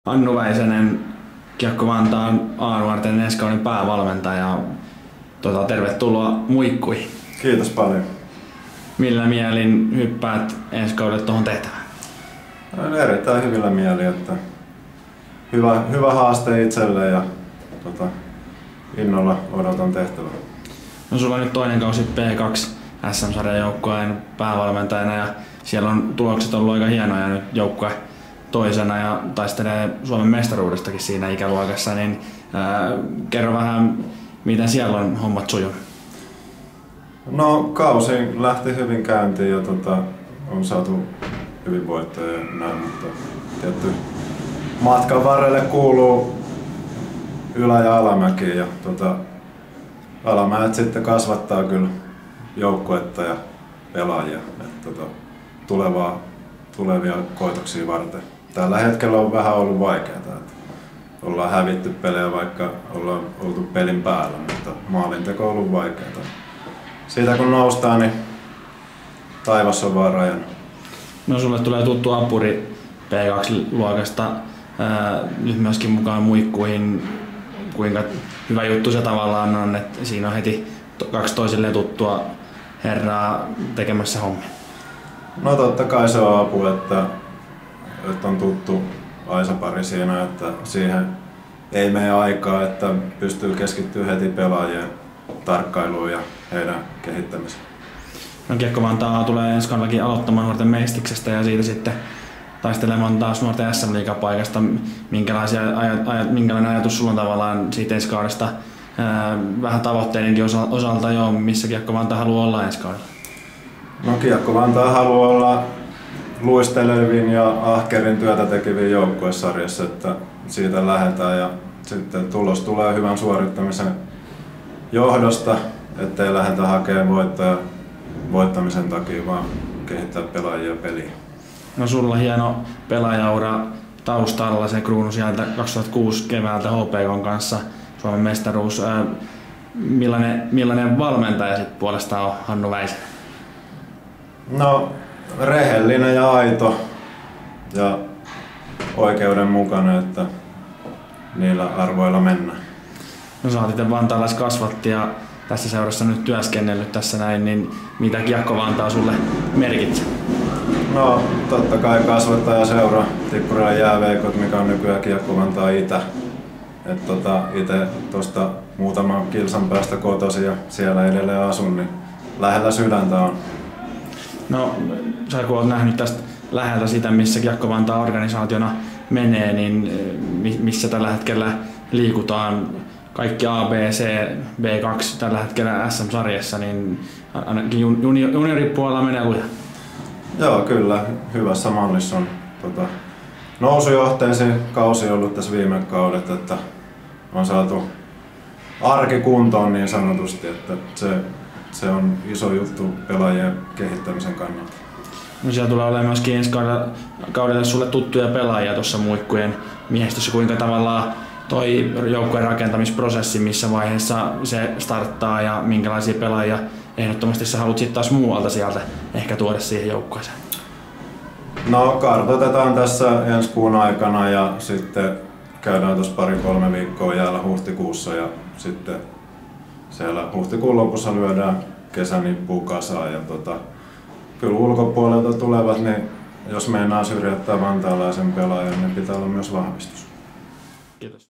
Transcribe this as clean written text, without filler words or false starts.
Hannu Väisänen, Kiekko Vantaan A-nuorten ensi kauden päävalmentaja. Tervetuloa Muikkuihin. Kiitos paljon. Millä mielin hyppäät ensi kaudelle tuohon tehtävään? Erittäin hyvillä mieli, että hyvä haaste itselle ja innolla odotan tehtävää. No sulla on nyt toinen kausi P2 SM-sarjan joukkueen päävalmentajana ja siellä on tulokset ollut aika hienoja nyt joukkue toisena ja taistelee Suomen mestaruudestakin siinä ikäluokassa, niin kerro vähän, miten siellä on hommat sujunut? No kausi lähti hyvin käyntiin ja on saatu hyvin voittoja ja näin, mutta tietty matkan varrelle kuuluu ylä- ja alamäki ja alamäet sitten kasvattaa kyllä joukkuetta ja pelaajia tulevia koitoksia varten. Tällä hetkellä on vähän ollut vaikeaa, että ollaan hävitty pelejä vaikka ollaan oltu pelin päällä, mutta maalinteko on ollut vaikeaa. Siitä kun noustaan, niin taivas on vaan rajana. No sulle tulee tuttu apuri P2-luokasta nyt myöskin mukaan Muikkuihin. Kuinka hyvä juttu se tavallaan on, että siinä on heti kaksi toisilleen tuttua herraa tekemässä hommia? No totta kai se on apu, että on tuttu Aisa-pari siinä, että siihen ei mene aikaa, että pystyy keskittyä heti pelaajien tarkkailuun ja heidän kehittämiseen. No Kiekko Vantaa tulee ensi kaudellakin aloittamaan nuorten mestiksestä ja siitä sitten taistelemaan taas nuorten SM-liigapaikasta. Minkälainen ajatus sulla on tavallaan siitä ensi kaudesta vähän tavoitteidenkin osalta jo, missä Kiekko Vantaa haluaa olla ensi kaudella? No Kiekko Vantaa haluaa olla luistelevin ja ahkerin työtä tekevin joukkuesarjassa, että siitä lähdetään ja sitten tulos tulee hyvän suorittamisen johdosta, ettei lähdetä hakemaan voittoja voittamisen takia, vaan kehittää pelaajia peliin. No sulla hieno pelaajaura taustalla, se kruunu sieltä 2006 keväältä HPK:n kanssa Suomen mestaruus. Millainen valmentaja sit puolestaan on Hannu Väisänen? No rehellinen ja aito ja oikeudenmukainen, että niillä arvoilla mennään. No sä oot itse vantaalaiskasvatti ja tässä seurassa nyt työskennellyt tässä näin, niin mitä Kiekko Vantaa sulle merkitsee? No totta kai kasvattajaseura Tippurilan Jääveikot, mikä on nykyään Kiekko Vantaa Itä. Itse tuosta muutaman kilsan päästä kotoisin ja siellä edelleen asun, niin lähellä sydäntä on. No sä kun oot nähnyt tästä läheltä sitä, missä Kiekko Vantaa organisaationa menee, niin missä tällä hetkellä liikutaan? Kaikki A, B, C, B2 tällä hetkellä SM-sarjassa, niin ainakin junioripuolella menee luja. Joo, kyllä. Hyvässä mallissa on nousujohteisin kausi ollut tässä viime kaudet, että on saatu arki kuntoon niin sanotusti, että se on iso juttu pelaajien kehittämisen kannalta. No siellä tulee olemaan myöskin ensi kaudelle sulle tuttuja pelaajia tuossa Muikkujen miehistössä, kuinka tavallaan toi joukkueen rakentamisprosessi, missä vaiheessa se starttaa ja minkälaisia pelaajia ehdottomasti sä haluat sitten taas muualta sieltä ehkä tuoda siihen joukkueeseen? No kartoitetaan tässä ensi kuun aikana ja sitten käydään tuossa 2-3 viikkoa jäällä huhtikuussa ja sitten siellä huhtikuun lopussa lyödään kesänippuun kasaan ja kyllä ulkopuolelta tulevat, niin jos meinaa syrjäyttää vantaalaisen pelaajan, niin pitää olla myös vahvistus. Kiitos.